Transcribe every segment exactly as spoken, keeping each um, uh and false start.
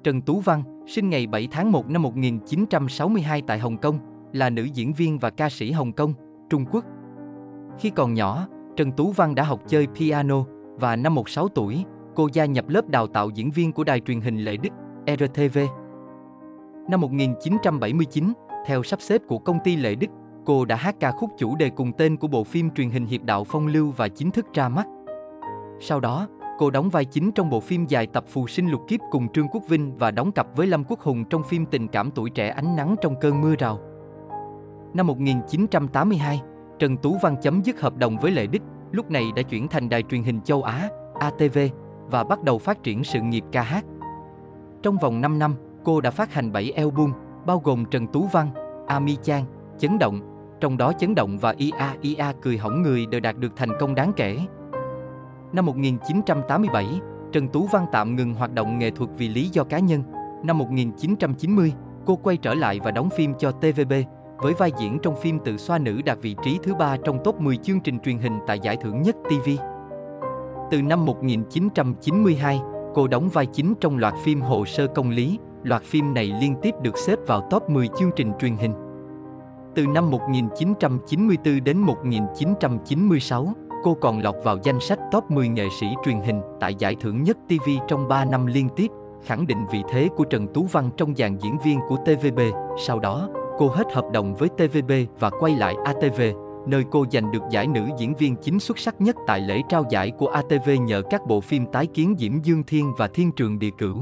Trần Tú Văn, sinh ngày bảy tháng một năm một nghìn chín trăm sáu mươi hai tại Hồng Kông, là nữ diễn viên và ca sĩ Hồng Kông, Trung Quốc. Khi còn nhỏ, Trần Tú Văn đã học chơi piano và năm mười sáu tuổi, cô gia nhập lớp đào tạo diễn viên của đài truyền hình Lệ Đức, rờ tê vê. Năm một nghìn chín trăm bảy mươi chín, theo sắp xếp của công ty Lệ Đức, cô đã hát ca khúc chủ đề cùng tên của bộ phim truyền hình Hiệp đạo Phong lưu và chính thức ra mắt. Sau đó, cô đóng vai chính trong bộ phim dài tập Phù sinh lục kiếp cùng Trương Quốc Vinh và đóng cặp với Lâm Quốc Hùng trong phim tình cảm tuổi trẻ Ánh nắng trong cơn mưa rào. Năm một nghìn chín trăm tám mươi hai, Trần Tú Văn chấm dứt hợp đồng với Lệ Đức, lúc này đã chuyển thành đài truyền hình châu Á, a tê vê, và bắt đầu phát triển sự nghiệp ca hát. Trong vòng năm năm, cô đã phát hành bảy album, bao gồm Trần Tú Văn, Ami Chan, Chấn động, trong đó Chấn động và i a i a Cười hỏng người đều đạt được thành công đáng kể. Năm một nghìn chín trăm tám mươi bảy, Trần Tú Văn tạm ngừng hoạt động nghệ thuật vì lý do cá nhân. Năm một nghìn chín trăm chín mươi, cô quay trở lại và đóng phim cho tê vê bê, với vai diễn trong phim Tự xoa nữ đạt vị trí thứ ba trong top mười chương trình truyền hình tại giải thưởng Nhất ti vi. Từ năm một nghìn chín trăm chín mươi hai, cô đóng vai chính trong loạt phim Hồ sơ công lý, loạt phim này liên tiếp được xếp vào top mười chương trình truyền hình. Từ năm một nghìn chín trăm chín mươi tư đến một nghìn chín trăm chín mươi sáu, cô còn lọt vào danh sách top mười nghệ sĩ truyền hình tại giải thưởng Nhất ti vi trong ba năm liên tiếp, khẳng định vị thế của Trần Tú Văn trong dàn diễn viên của tê vê bê. Sau đó, cô hết hợp đồng với tê vê bê và quay lại a tê vê, nơi cô giành được giải nữ diễn viên chính xuất sắc nhất tại lễ trao giải của a tê vê nhờ các bộ phim tái kiến Diễm Dương Thiên và Thiên Trường Địa Cửu.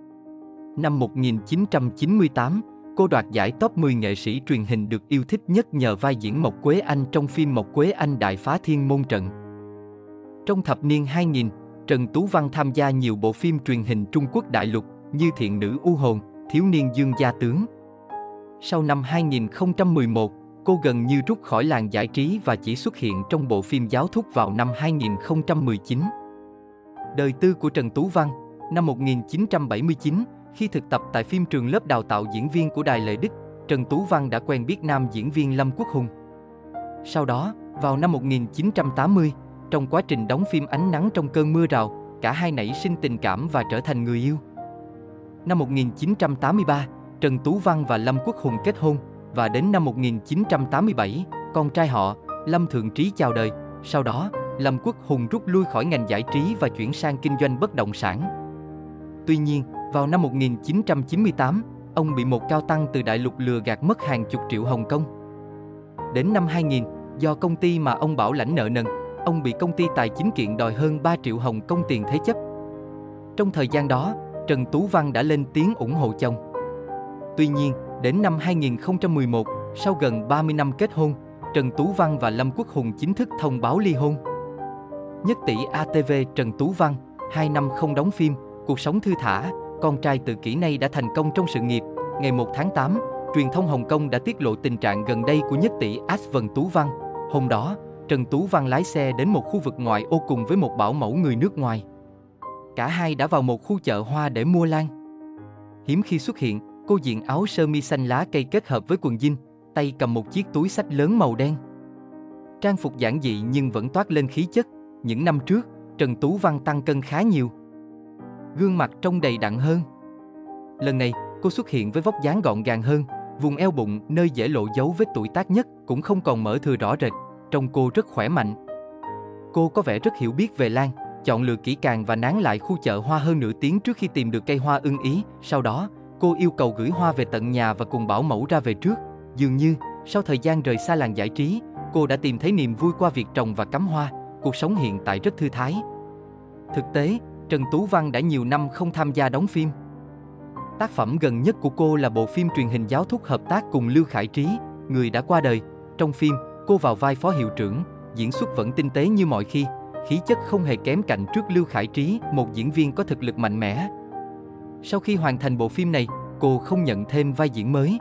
Năm một nghìn chín trăm chín mươi tám, cô đoạt giải top mười nghệ sĩ truyền hình được yêu thích nhất nhờ vai diễn Mộc Quế Anh trong phim Mộc Quế Anh Đại phá thiên môn trận. Trong thập niên hai nghìn, Trần Tú Văn tham gia nhiều bộ phim truyền hình Trung Quốc đại lục như Thiện nữ u hồn, Thiếu niên Dương gia tướng. Sau năm hai nghìn không trăm mười một, cô gần như rút khỏi làng giải trí và chỉ xuất hiện trong bộ phim Giáo thúc vào năm hai nghìn không trăm mười chín. Đời tư của Trần Tú Văn. Năm một nghìn chín trăm bảy mươi chín, khi thực tập tại phim trường lớp đào tạo diễn viên của đài Lệ Đức, Trần Tú Văn đã quen biết nam diễn viên Lâm Quốc Hùng. Sau đó, vào năm một nghìn chín trăm tám mươi, trong quá trình đóng phim Ánh nắng trong cơn mưa rào, cả hai nảy sinh tình cảm và trở thành người yêu. Năm một nghìn chín trăm tám mươi ba, Trần Tú Văn và Lâm Quốc Hùng kết hôn, và đến năm một nghìn chín trăm tám mươi bảy, con trai họ, Lâm Thượng Trí chào đời. Sau đó, Lâm Quốc Hùng rút lui khỏi ngành giải trí và chuyển sang kinh doanh bất động sản. Tuy nhiên, vào năm một nghìn chín trăm chín mươi tám, ông bị một cao tăng từ đại lục lừa gạt mất hàng chục triệu Hồng Kông. Đến năm hai nghìn, do công ty mà ông bảo lãnh nợ nần, ông bị công ty tài chính kiện đòi hơn ba triệu Hồng Kông tiền thế chấp. Trong thời gian đó, Trần Tú Văn đã lên tiếng ủng hộ chồng. Tuy nhiên, đến năm hai nghìn không trăm mười một, sau gần ba mươi năm kết hôn, Trần Tú Văn và Lâm Quốc Hùng chính thức thông báo ly hôn. Nhất tỷ a tê vê Trần Tú Văn, hai năm không đóng phim, cuộc sống thư thả, con trai tự kỷ này đã thành công trong sự nghiệp. Ngày một tháng tám, truyền thông Hồng Kông đã tiết lộ tình trạng gần đây của nhất tỷ Ash Vân Tú Văn. Hôm đó, Trần Tú Văn lái xe đến một khu vực ngoại ô cùng với một bảo mẫu người nước ngoài. Cả hai đã vào một khu chợ hoa để mua lan. Hiếm khi xuất hiện, cô diện áo sơ mi xanh lá cây kết hợp với quần jean, tay cầm một chiếc túi xách lớn màu đen. Trang phục giản dị nhưng vẫn toát lên khí chất. Những năm trước, Trần Tú Văn tăng cân khá nhiều. Gương mặt trông đầy đặn hơn. Lần này, cô xuất hiện với vóc dáng gọn gàng hơn, vùng eo bụng nơi dễ lộ dấu vết tuổi tác nhất cũng không còn mỡ thừa rõ rệt, trông cô rất khỏe mạnh. Cô có vẻ rất hiểu biết về lan, chọn lựa kỹ càng và nán lại khu chợ hoa hơn nửa tiếng trước khi tìm được cây hoa ưng ý. Sau đó, cô yêu cầu gửi hoa về tận nhà và cùng bảo mẫu ra về trước. Dường như, sau thời gian rời xa làng giải trí, cô đã tìm thấy niềm vui qua việc trồng và cắm hoa. Cuộc sống hiện tại rất thư thái. Thực tế, Trần Tú Văn đã nhiều năm không tham gia đóng phim. Tác phẩm gần nhất của cô là bộ phim truyền hình Giáo thúc hợp tác cùng Lưu Khải Trí, người đã qua đời. Trong phim, cô vào vai phó hiệu trưởng, diễn xuất vẫn tinh tế như mọi khi, khí chất không hề kém cạnh trước Lưu Khải Trí, một diễn viên có thực lực mạnh mẽ. Sau khi hoàn thành bộ phim này, cô không nhận thêm vai diễn mới.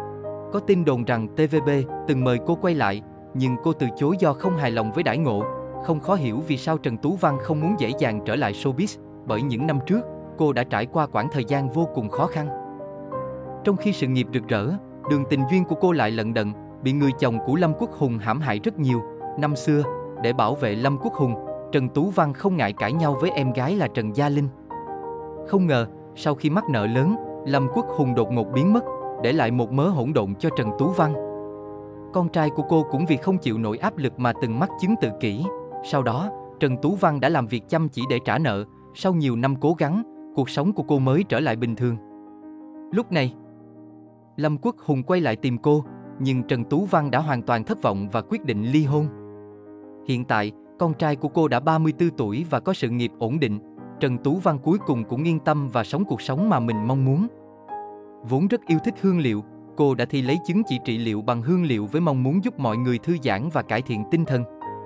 Có tin đồn rằng tê vê bê từng mời cô quay lại, nhưng cô từ chối do không hài lòng với đãi ngộ. Không khó hiểu vì sao Trần Tú Văn không muốn dễ dàng trở lại showbiz, bởi những năm trước, cô đã trải qua quãng thời gian vô cùng khó khăn. Trong khi sự nghiệp rực rỡ, đường tình duyên của cô lại lận đận, bị người chồng của Lâm Quốc Hùng hãm hại rất nhiều. Năm xưa, để bảo vệ Lâm Quốc Hùng, Trần Tú Văn không ngại cãi nhau với em gái là Trần Gia Linh. Không ngờ, Sau khi mắc nợ lớn, Lâm Quốc Hùng đột ngột biến mất, để lại một mớ hỗn độn cho Trần Tú Văn. Con trai của cô cũng vì không chịu nổi áp lực mà từng mắc chứng tự kỷ. Sau đó, Trần Tú Văn đã làm việc chăm chỉ để trả nợ. Sau nhiều năm cố gắng, cuộc sống của cô mới trở lại bình thường. Lúc này, Lâm Quốc Hùng quay lại tìm cô, nhưng Trần Tú Văn đã hoàn toàn thất vọng và quyết định ly hôn. Hiện tại, con trai của cô đã ba mươi tư tuổi và có sự nghiệp ổn định. Trần Tú Văn cuối cùng cũng yên tâm và sống cuộc sống mà mình mong muốn. Vốn rất yêu thích hương liệu, cô đã thi lấy chứng chỉ trị liệu bằng hương liệu với mong muốn giúp mọi người thư giãn và cải thiện tinh thần.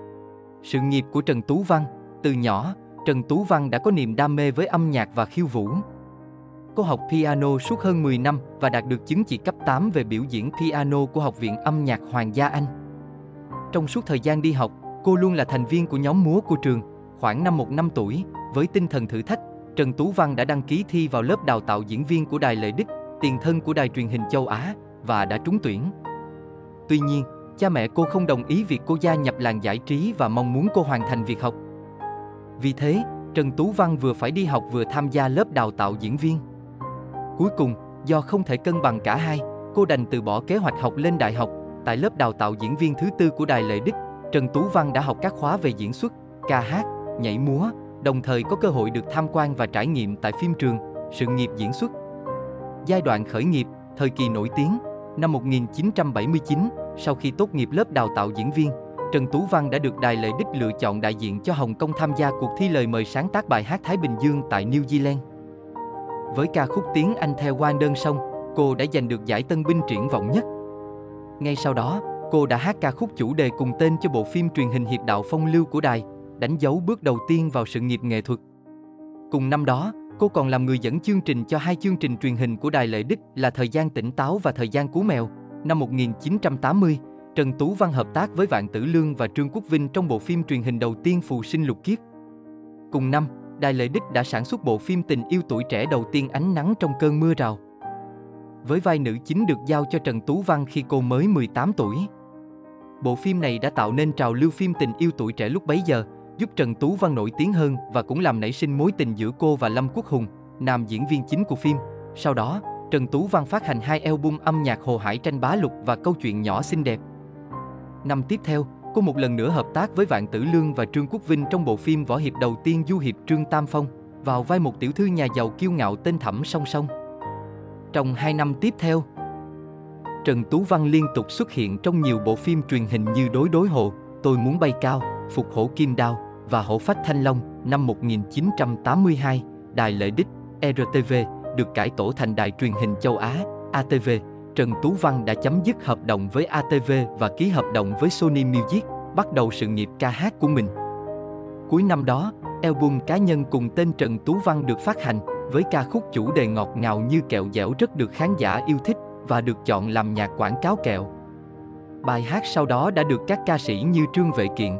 Sự nghiệp của Trần Tú Văn. Từ nhỏ, Trần Tú Văn đã có niềm đam mê với âm nhạc và khiêu vũ. Cô học piano suốt hơn mười năm và đạt được chứng chỉ cấp tám về biểu diễn piano của Học viện Âm nhạc Hoàng gia Anh. Trong suốt thời gian đi học, cô luôn là thành viên của nhóm múa của trường. Khoảng năm một năm tuổi, với tinh thần thử thách, Trần Tú Văn đã đăng ký thi vào lớp đào tạo diễn viên của Đài Lệ Đức, tiền thân của Đài truyền hình châu Á, và đã trúng tuyển. Tuy nhiên, cha mẹ cô không đồng ý việc cô gia nhập làng giải trí và mong muốn cô hoàn thành việc học. Vì thế, Trần Tú Văn vừa phải đi học vừa tham gia lớp đào tạo diễn viên. Cuối cùng, do không thể cân bằng cả hai, cô đành từ bỏ kế hoạch học lên đại học. Tại lớp đào tạo diễn viên thứ tư của Đài Lệ Đức, Trần Tú Văn đã học các khóa về diễn xuất, ca hát, nhảy múa, đồng thời có cơ hội được tham quan và trải nghiệm tại phim trường, sự nghiệp diễn xuất. Giai đoạn khởi nghiệp, thời kỳ nổi tiếng, năm một nghìn chín trăm bảy mươi chín, sau khi tốt nghiệp lớp đào tạo diễn viên, Trần Tú Văn đã được Đài Lệ Đức lựa chọn đại diện cho Hồng Kông tham gia cuộc thi lời mời sáng tác bài hát Thái Bình Dương tại New Zealand. Với ca khúc Tiếng Anh theo Quan Đơn Sông, cô đã giành được giải Tân binh triển vọng nhất. Ngay sau đó, cô đã hát ca khúc chủ đề cùng tên cho bộ phim truyền hình Hiệp đạo Phong lưu của Đài, đánh dấu bước đầu tiên vào sự nghiệp nghệ thuật. Cùng năm đó, cô còn làm người dẫn chương trình cho hai chương trình truyền hình của Đài Lệ Đức là Thời gian tỉnh táo và Thời gian cú mèo. Năm một nghìn chín trăm tám mươi, Trần Tú Văn hợp tác với Vạn Tử Lương và Trương Quốc Vinh trong bộ phim truyền hình đầu tiên Phù sinh lục kiếp. Cùng năm, Đài Lệ Đức đã sản xuất bộ phim tình yêu tuổi trẻ đầu tiên Ánh nắng trong cơn mưa rào. Với vai nữ chính được giao cho Trần Tú Văn khi cô mới mười tám tuổi. Bộ phim này đã tạo nên trào lưu phim tình yêu tuổi trẻ lúc bấy giờ, giúp Trần Tú Văn nổi tiếng hơn và cũng làm nảy sinh mối tình giữa cô và Lâm Quốc Hùng, nam diễn viên chính của phim. Sau đó, Trần Tú Văn phát hành hai album âm nhạc Hồ Hải Tranh Bá Lục và Câu chuyện nhỏ xinh đẹp. Năm tiếp theo, cô một lần nữa hợp tác với Vạn Tử Lương và Trương Quốc Vinh trong bộ phim võ hiệp đầu tiên Du hiệp Trương Tam Phong, vào vai một tiểu thư nhà giàu kiêu ngạo tên Thẩm Song Song. Trong hai năm tiếp theo, Trần Tú Văn liên tục xuất hiện trong nhiều bộ phim truyền hình như Đối đối hộ, Tôi muốn bay cao, Phục hổ kim đao và Hổ phách thanh long. Năm một nghìn chín trăm tám mươi hai, Đài Lệ Đức, e rờ tê vê, được cải tổ thành Đài truyền hình châu Á, a tê vê. Trần Tú Văn đã chấm dứt hợp đồng với a tê vê và ký hợp đồng với Sony Music, bắt đầu sự nghiệp ca hát của mình. Cuối năm đó, album cá nhân cùng tên Trần Tú Văn được phát hành, với ca khúc chủ đề ngọt ngào như kẹo dẻo rất được khán giả yêu thích và được chọn làm nhạc quảng cáo kẹo. Bài hát sau đó đã được các ca sĩ như Trương Vệ Kiện,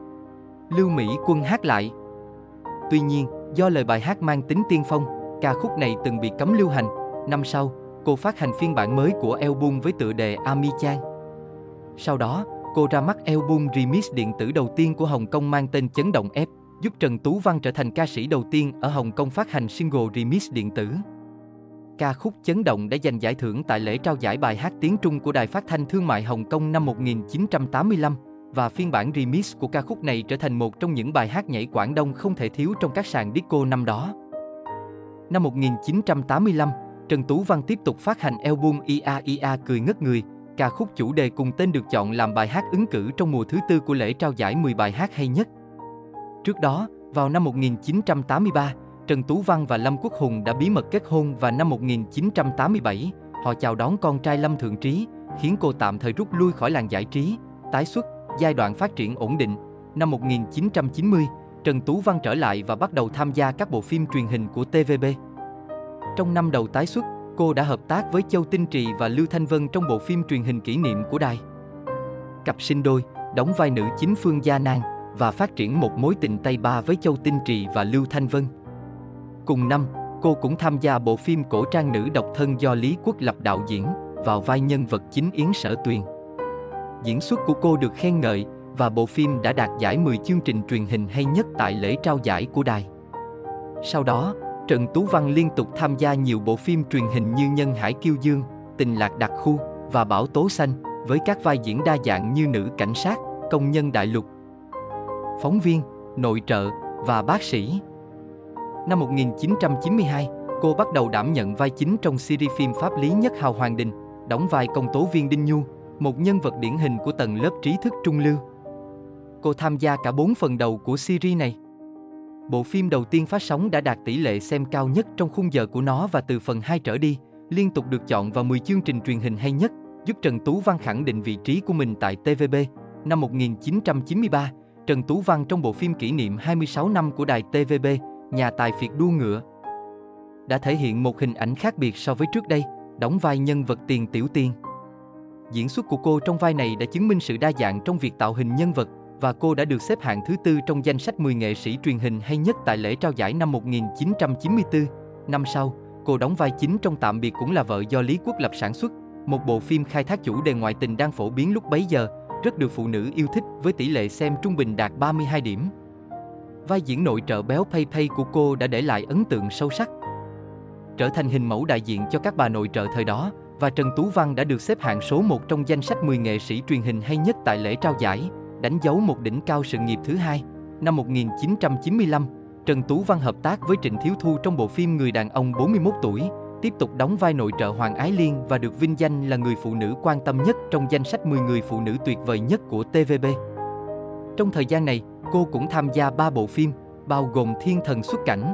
Lưu Mỹ Quân hát lại. Tuy nhiên, do lời bài hát mang tính tiên phong, ca khúc này từng bị cấm lưu hành. Năm sau, cô phát hành phiên bản mới của album với tựa đề Ami Chan. Sau đó, cô ra mắt album remix điện tử đầu tiên của Hồng Kông mang tên Chấn động F, giúp Trần Tú Văn trở thành ca sĩ đầu tiên ở Hồng Kông phát hành single remix điện tử. Ca khúc Chấn động đã giành giải thưởng tại lễ trao giải bài hát tiếng Trung của Đài Phát thanh Thương mại Hồng Kông năm một nghìn chín trăm tám mươi lăm, và phiên bản remix của ca khúc này trở thành một trong những bài hát nhảy Quảng Đông không thể thiếu trong các sàn disco năm đó. Năm một nghìn chín trăm tám mươi lăm, Trần Tú Văn tiếp tục phát hành album i a i a Cười ngất người, ca khúc chủ đề cùng tên được chọn làm bài hát ứng cử trong mùa thứ tư của lễ trao giải mười bài hát hay nhất. Trước đó, vào năm một nghìn chín trăm tám mươi ba, Trần Tú Văn và Lâm Quốc Hùng đã bí mật kết hôn và năm một nghìn chín trăm tám mươi bảy, họ chào đón con trai Lâm Thượng Trí, khiến cô tạm thời rút lui khỏi làng giải trí, tái xuất, giai đoạn phát triển ổn định. Năm một nghìn chín trăm chín mươi, Trần Tú Văn trở lại và bắt đầu tham gia các bộ phim truyền hình của tê vê bê. Trong năm đầu tái xuất, cô đã hợp tác với Châu Tinh Trì và Lưu Thanh Vân trong bộ phim truyền hình kỷ niệm của Đài. Cặp sinh đôi, đóng vai nữ chính Phương Gia Nan và phát triển một mối tình tay ba với Châu Tinh Trì và Lưu Thanh Vân. Cùng năm, cô cũng tham gia bộ phim cổ trang nữ độc thân do Lý Quốc Lập đạo diễn, vào vai nhân vật chính Yến Sở Tuyền. Diễn xuất của cô được khen ngợi và bộ phim đã đạt giải mười chương trình truyền hình hay nhất tại lễ trao giải của Đài. Sau đó, Trần Tú Văn liên tục tham gia nhiều bộ phim truyền hình như Nhân Hải Kiêu Dương, Tình Lạc Đặc Khu và Bão Tố Xanh, với các vai diễn đa dạng như nữ cảnh sát, công nhân đại lục, phóng viên, nội trợ và bác sĩ. Năm một nghìn chín trăm chín mươi hai, cô bắt đầu đảm nhận vai chính trong series phim pháp lý Nhất Hào Hoàng Đình, đóng vai công tố viên Đinh Nhu, một nhân vật điển hình của tầng lớp trí thức trung lưu. Cô tham gia cả bốn phần đầu của series này. Bộ phim đầu tiên phát sóng đã đạt tỷ lệ xem cao nhất trong khung giờ của nó và từ phần hai trở đi, liên tục được chọn vào mười chương trình truyền hình hay nhất, giúp Trần Tú Văn khẳng định vị trí của mình tại tê vê bê. Năm một nghìn chín trăm chín mươi ba, Trần Tú Văn trong bộ phim kỷ niệm hai mươi sáu năm của đài tê vê bê, Nhà tài phiệt đua ngựa, đã thể hiện một hình ảnh khác biệt so với trước đây, đóng vai nhân vật Tiền Tiểu Tiên. Diễn xuất của cô trong vai này đã chứng minh sự đa dạng trong việc tạo hình nhân vật, và cô đã được xếp hạng thứ tư trong danh sách mười nghệ sĩ truyền hình hay nhất tại lễ trao giải năm một nghìn chín trăm chín mươi tư. Năm sau, cô đóng vai chính trong Tạm biệt cũng là vợ do Lý Quốc Lập sản xuất, một bộ phim khai thác chủ đề ngoại tình đang phổ biến lúc bấy giờ, rất được phụ nữ yêu thích với tỷ lệ xem trung bình đạt ba mươi hai điểm. Vai diễn nội trợ béo Pay Pay của cô đã để lại ấn tượng sâu sắc, trở thành hình mẫu đại diện cho các bà nội trợ thời đó, và Trần Tú Văn đã được xếp hạng số một trong danh sách mười nghệ sĩ truyền hình hay nhất tại lễ trao giải, đánh dấu một đỉnh cao sự nghiệp thứ hai. Năm một nghìn chín trăm chín mươi lăm, Trần Tú Văn hợp tác với Trịnh Thiếu Thu trong bộ phim Người đàn ông bốn mươi mốt tuổi, tiếp tục đóng vai nội trợ Hoàng Ái Liên và được vinh danh là người phụ nữ quan tâm nhất trong danh sách mười người phụ nữ tuyệt vời nhất của tê vê bê. Trong thời gian này, cô cũng tham gia ba bộ phim, bao gồm Thiên Thần Xuất Cảnh.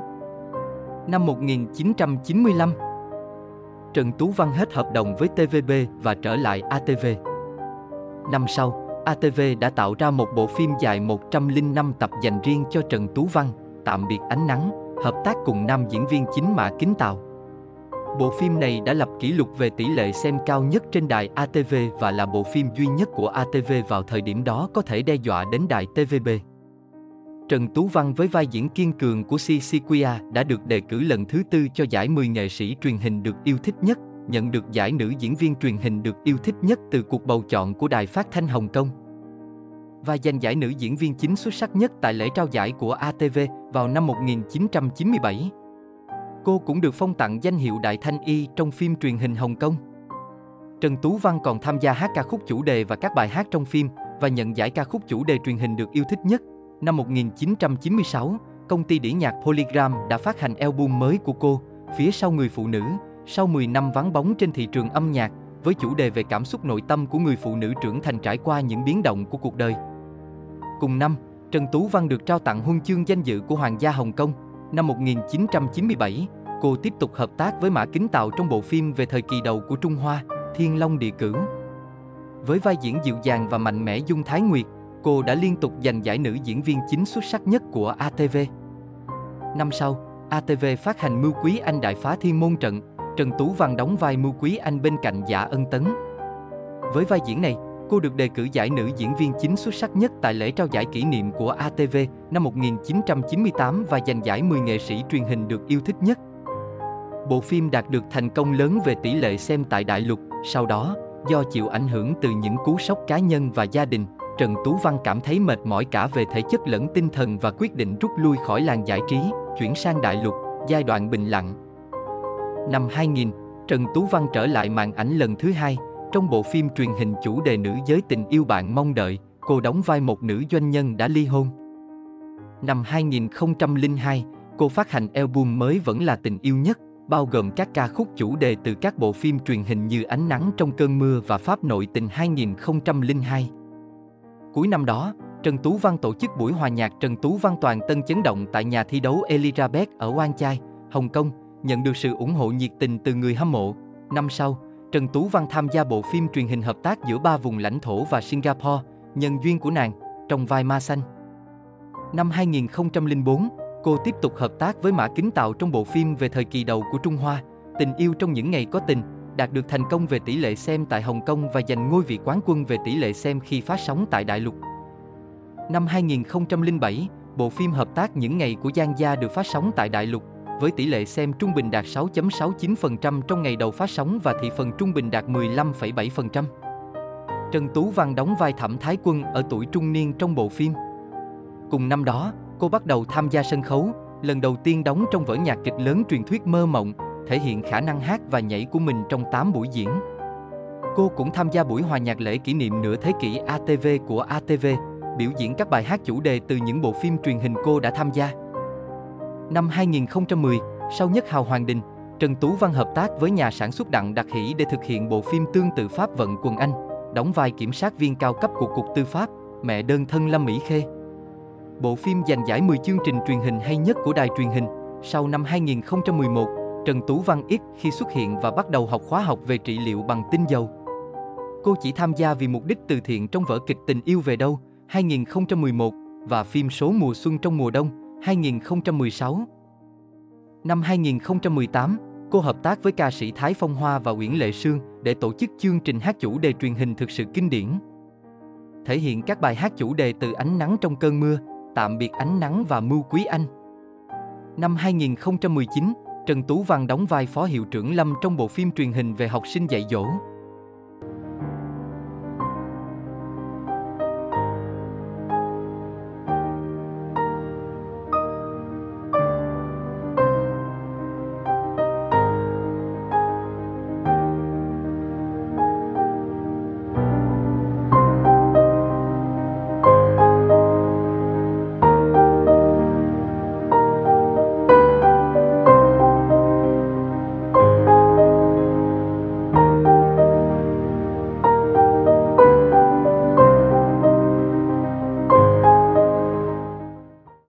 Năm một nghìn chín trăm chín mươi lăm, Trần Tú Văn hết hợp đồng với tê vê bê và trở lại a tê vê. Năm sau, a tê vê đã tạo ra một bộ phim dài một trăm lẻ năm tập dành riêng cho Trần Tú Văn, Tạm biệt ánh nắng, hợp tác cùng nam diễn viên chính Mã Kính Tào. Bộ phim này đã lập kỷ lục về tỷ lệ xem cao nhất trên đài a tê vê và là bộ phim duy nhất của a tê vê vào thời điểm đó có thể đe dọa đến đài tê vê bê. Trần Tú Văn với vai diễn kiên cường của Sisikuya đã được đề cử lần thứ tư cho giải mười nghệ sĩ truyền hình được yêu thích nhất, nhận được giải nữ diễn viên truyền hình được yêu thích nhất từ cuộc bầu chọn của Đài Phát thanh Hồng Kông, và giành giải nữ diễn viên chính xuất sắc nhất tại lễ trao giải của a tê vê vào năm một nghìn chín trăm chín mươi bảy. Cô cũng được phong tặng danh hiệu Đại Thanh Y trong phim truyền hình Hồng Kông. Trần Tú Văn còn tham gia hát ca khúc chủ đề và các bài hát trong phim và nhận giải ca khúc chủ đề truyền hình được yêu thích nhất. Năm một nghìn chín trăm chín mươi sáu, công ty đĩa nhạc Polygram đã phát hành album mới của cô, Phía sau người phụ nữ, sau mười năm vắng bóng trên thị trường âm nhạc, với chủ đề về cảm xúc nội tâm của người phụ nữ trưởng thành trải qua những biến động của cuộc đời. Cùng năm, Trần Tú Văn được trao tặng huân chương danh dự của Hoàng gia Hồng Kông. Năm một nghìn chín trăm chín mươi bảy, cô tiếp tục hợp tác với Mã Kính Tào trong bộ phim về thời kỳ đầu của Trung Hoa, Thiên Long Địa Cửu. Với vai diễn dịu dàng và mạnh mẽ Dung Thái Nguyệt, cô đã liên tục giành giải nữ diễn viên chính xuất sắc nhất của a tê vê. Năm sau, a tê vê phát hành Mưu Quý Anh Đại Phá Thiên Môn Trận, Trần Tú Văn đóng vai Mưu Quý Anh bên cạnh Dạ Ân Tấn. Với vai diễn này, cô được đề cử giải nữ diễn viên chính xuất sắc nhất tại lễ trao giải kỷ niệm của a tê vê năm một nghìn chín trăm chín mươi tám và giành giải mười nghệ sĩ truyền hình được yêu thích nhất. Bộ phim đạt được thành công lớn về tỷ lệ xem tại đại lục. Sau đó, do chịu ảnh hưởng từ những cú sốc cá nhân và gia đình, Trần Tú Văn cảm thấy mệt mỏi cả về thể chất lẫn tinh thần và quyết định rút lui khỏi làng giải trí, chuyển sang đại lục, giai đoạn bình lặng. Năm hai nghìn, Trần Tú Văn trở lại màn ảnh lần thứ hai. Trong bộ phim truyền hình chủ đề Nữ giới tình yêu bạn mong đợi, cô đóng vai một nữ doanh nhân đã ly hôn. Năm hai nghìn không trăm lẻ hai, cô phát hành album mới Vẫn là tình yêu nhất, bao gồm các ca khúc chủ đề từ các bộ phim truyền hình như Ánh nắng trong cơn mưa và Pháp nội tình hai nghìn không trăm lẻ hai. Cuối năm đó, Trần Tú Văn tổ chức buổi hòa nhạc Trần Tú Văn toàn tân chấn động tại nhà thi đấu Elizabeth ở Wan Chai, Hồng Kông, nhận được sự ủng hộ nhiệt tình từ người hâm mộ. Năm sau, Trần Tú Văn tham gia bộ phim truyền hình hợp tác giữa ba vùng lãnh thổ và Singapore, Nhân duyên của nàng, trong vai Ma Xanh. Năm hai nghìn không trăm lẻ bốn, cô tiếp tục hợp tác với Mã Kính Tào trong bộ phim về thời kỳ đầu của Trung Hoa, Tình yêu trong những ngày có tình, đạt được thành công về tỷ lệ xem tại Hồng Kông và giành ngôi vị quán quân về tỷ lệ xem khi phát sóng tại đại lục. Năm hai nghìn không trăm lẻ bảy, bộ phim hợp tác Những ngày của Giang Gia được phát sóng tại đại lục, với tỷ lệ xem trung bình đạt sáu phẩy sáu chín phần trăm trong ngày đầu phát sóng và thị phần trung bình đạt mười lăm phẩy bảy phần trăm. Trần Tú Văn đóng vai Thẩm Thái Quân ở tuổi trung niên trong bộ phim. Cùng năm đó, cô bắt đầu tham gia sân khấu, lần đầu tiên đóng trong vở nhạc kịch lớn truyền thuyết Mơ Mộng, thể hiện khả năng hát và nhảy của mình trong tám buổi diễn. Cô cũng tham gia buổi hòa nhạc lễ kỷ niệm nửa thế kỷ a tê vê của a tê vê, biểu diễn các bài hát chủ đề từ những bộ phim truyền hình cô đã tham gia. Năm hai nghìn không trăm mười, sau Nhất Hào Hoàng Đình, Trần Tú Văn hợp tác với nhà sản xuất Đặng Đạt Hỷ để thực hiện bộ phim tương tự Pháp Vận Quần Anh, đóng vai kiểm sát viên cao cấp của Cục Tư pháp, mẹ đơn thân Lâm Mỹ Khê. Bộ phim giành giải mười chương trình truyền hình hay nhất của đài truyền hình. Sau năm hai nghìn không trăm mười một, Trần Tú Văn ít khi xuất hiện và bắt đầu học khóa học về trị liệu bằng tinh dầu. Cô chỉ tham gia vì mục đích từ thiện trong vở kịch Tình Yêu Về Đâu hai nghìn không trăm mười một và phim Số Mùa Xuân Trong Mùa Đông hai nghìn không trăm mười sáu. Năm hai nghìn không trăm mười tám, cô hợp tác với ca sĩ Thái Phong Hoa và Uyển Lệ Sương để tổ chức chương trình hát chủ đề truyền hình thực sự kinh điển. Thể hiện các bài hát chủ đề từ Ánh Nắng Trong Cơn Mưa, Tạm Biệt Ánh Nắng và Mưu Quý Anh. Năm hai nghìn không trăm mười chín, Trần Tú Văn đóng vai phó hiệu trưởng Lâm trong bộ phim truyền hình về học sinh dạy dỗ.